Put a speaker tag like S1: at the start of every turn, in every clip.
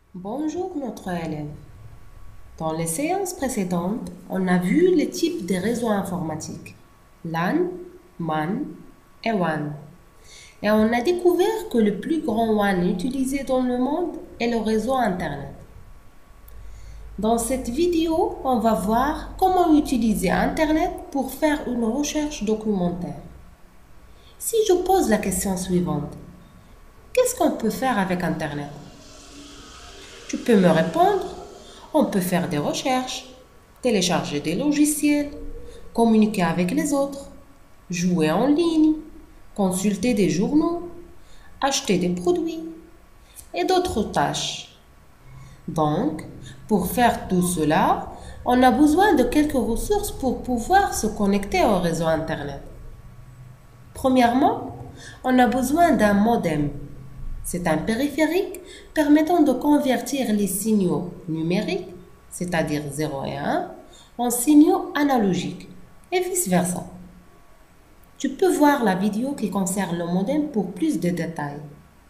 S1: Bonjour notre élève. Dans les séances précédentes, on a vu les types de réseaux informatiques LAN, MAN et WAN. Et on a découvert que le plus grand WAN utilisé dans le monde est le réseau Internet. Dans cette vidéo, on va voir comment utiliser Internet pour faire une recherche documentaire. Si je pose la question suivante, qu'est-ce qu'on peut faire avec Internet? Tu peux me répondre, on peut faire des recherches, télécharger des logiciels, communiquer avec les autres, jouer en ligne, consulter des journaux, acheter des produits et d'autres tâches. Donc, pour faire tout cela, on a besoin de quelques ressources pour pouvoir se connecter au réseau Internet. Premièrement, on a besoin d'un modem. C'est un périphérique permettant de convertir les signaux numériques, c'est-à-dire 0 et 1, en signaux analogiques et vice-versa. Tu peux voir la vidéo qui concerne le modem pour plus de détails.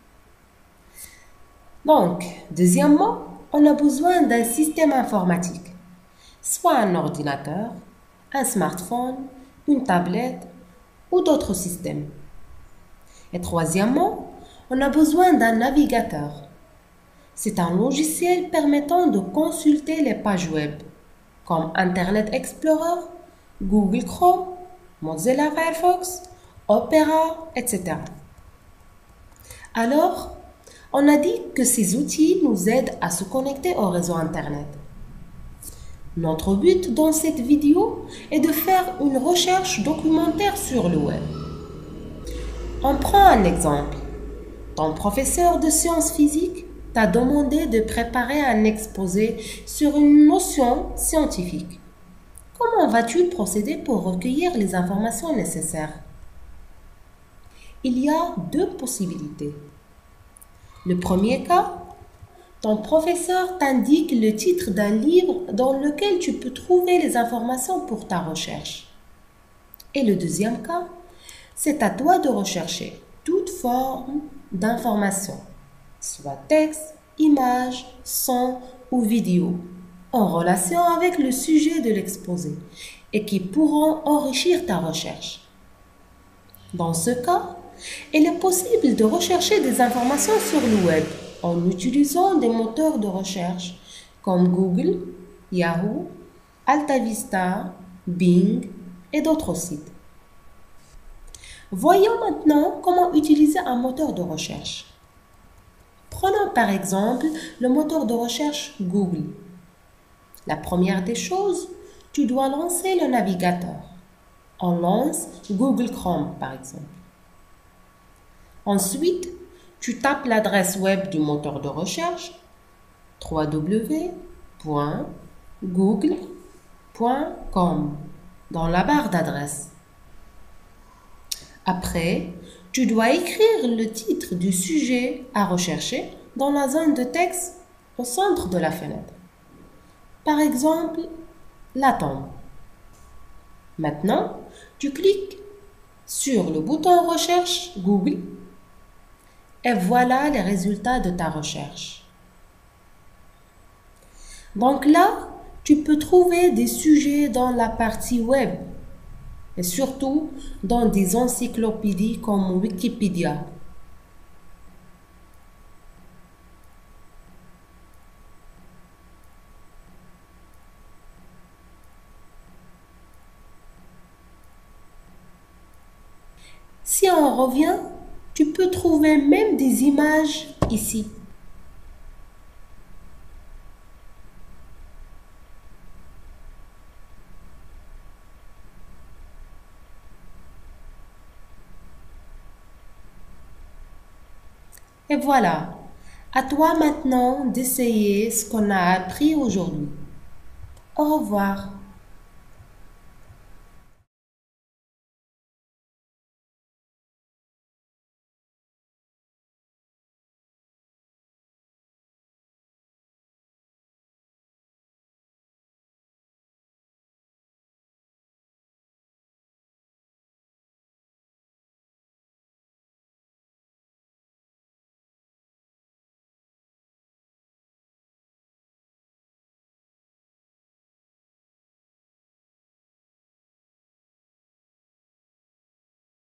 S1: Donc, deuxièmement, on a besoin d'un système informatique, soit un ordinateur, un smartphone, une tablette ou d'autres systèmes. Et troisièmement, on a besoin d'un navigateur. C'est un logiciel permettant de consulter les pages web, comme Internet Explorer, Google Chrome, Mozilla Firefox, Opera, etc. Alors, on a dit que ces outils nous aident à se connecter au réseau Internet. Notre but dans cette vidéo est de faire une recherche documentaire sur le web. On prend un exemple. Ton professeur de sciences physiques t'a demandé de préparer un exposé sur une notion scientifique. Comment vas-tu procéder pour recueillir les informations nécessaires? Il y a deux possibilités. Le premier cas, ton professeur t'indique le titre d'un livre dans lequel tu peux trouver les informations pour ta recherche. Et le deuxième cas, c'est à toi de rechercher toute forme d'information, soit texte, image, son ou vidéo, en relation avec le sujet de l'exposé et qui pourront enrichir ta recherche. Dans ce cas, il est possible de rechercher des informations sur le web en utilisant des moteurs de recherche comme Google, Yahoo, AltaVista, Bing et d'autres sites. Voyons maintenant comment utiliser un moteur de recherche. Prenons par exemple le moteur de recherche Google. La première des choses, tu dois lancer le navigateur. On lance Google Chrome par exemple. Ensuite, tu tapes l'adresse web du moteur de recherche www.google.com dans la barre d'adresse. Après, tu dois écrire le titre du sujet à rechercher dans la zone de texte au centre de la fenêtre. Par exemple, l'atome. Maintenant, tu cliques sur le bouton Recherche Google et voilà les résultats de ta recherche. Donc là, tu peux trouver des sujets dans la partie web et surtout dans des encyclopédies comme Wikipédia. Si on revient, tu peux trouver même des images ici. Et voilà, à toi maintenant d'essayer ce qu'on a appris aujourd'hui. Au revoir.